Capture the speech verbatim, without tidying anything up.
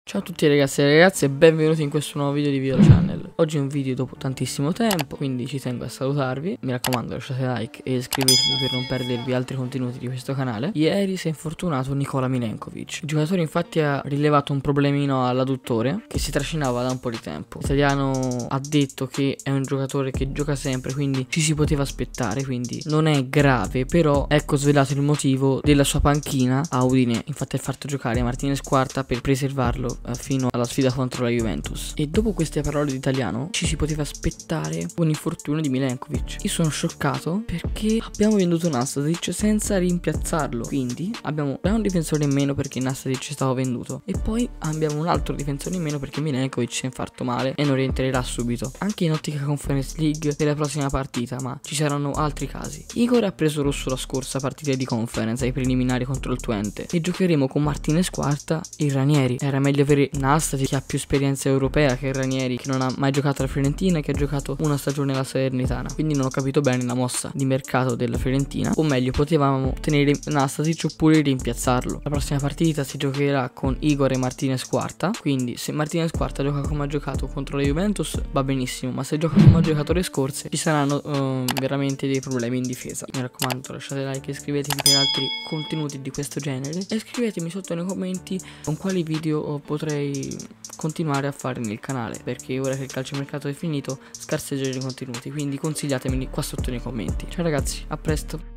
Ciao a tutti ragazzi e ragazze e benvenuti in questo nuovo video di Video Channel. Oggi è un video dopo tantissimo tempo, quindi ci tengo a salutarvi. Mi raccomando, lasciate like e iscrivetevi per non perdervi altri contenuti di questo canale. Ieri si è infortunato Nikola Milenkovic. Il giocatore infatti ha rilevato un problemino all'adduttore che si trascinava da un po' di tempo. L'italiano ha detto che è un giocatore che gioca sempre, quindi ci si poteva aspettare, quindi non è grave, però ecco svelato il motivo della sua panchina a Udine. Infatti ha fatto giocare Martinez Quarta per preservarlo fino alla sfida contro la Juventus. E dopo queste parole d'italiano ci si poteva aspettare un infortunio di Milenkovic. Io sono scioccato perché abbiamo venduto Nastasic senza rimpiazzarlo, quindi abbiamo un difensore in meno perché Nastasic stava venduto e poi abbiamo un altro difensore in meno perché Milenkovic si è infarto male e non rientrerà subito, anche in ottica Conference League della prossima partita, ma ci saranno altri casi. Igor ha preso rosso la scorsa partita di Conference ai preliminari contro il Twente e giocheremo con Martinez Quarta e Ranieri. Era meglio avere Nastasic che ha più esperienza europea che Ranieri, che non ha mai giocato alla Fiorentina e che ha giocato una stagione alla Salernitana, quindi non ho capito bene la mossa di mercato della Fiorentina, o meglio potevamo tenere Nastasic oppure rimpiazzarlo. La prossima partita si giocherà con Igor e Martinez Quarta, quindi se Martinez Quarta gioca come ha giocato contro la Juventus va benissimo, ma se gioca come ha giocato le scorse ci saranno uh, veramente dei problemi in difesa. Mi raccomando, lasciate like e iscrivetevi per altri contenuti di questo genere e scrivetemi sotto nei commenti con quali video potrei continuare a fare nel canale, perché ora che il calciomercato è finito scarseggiano i contenuti, quindi consigliatemeli qua sotto nei commenti. Ciao ragazzi, a presto.